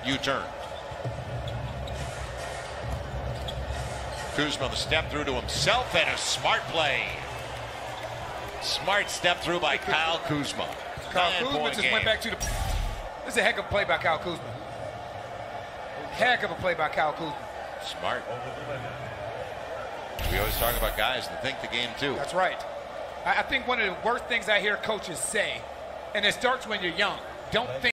U-turn. Kuzma the step through to himself and a smart play. Smart step through by Kyle Kuzma. Kyle Kuzma just went back to the... This is a heck of a play by Kyle Kuzma. Heck of a play by Kyle Kuzma. Smart. We always talk about guys that think the game too. That's right. I think one of the worst things I hear coaches say, and it starts when you're young, don't think